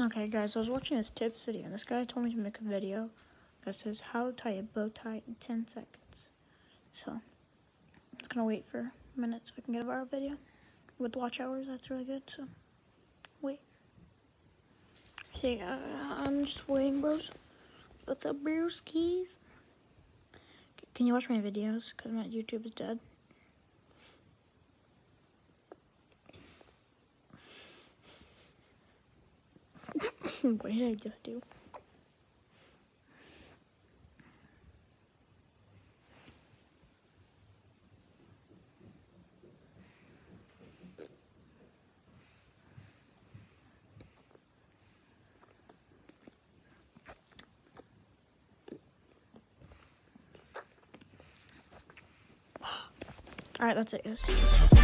Okay guys, I was watching this tips video and this guy told me to make a video that says how to tie a bow tie in 10 seconds. So I'm just gonna wait for a minute so I can get a viral video with watch hours. That's really good. So wait. See, I'm just waiting, bros. What's up, broskies? Can you watch my videos? Cause my YouTube is dead. What did I just do? Alright, that's it, guys.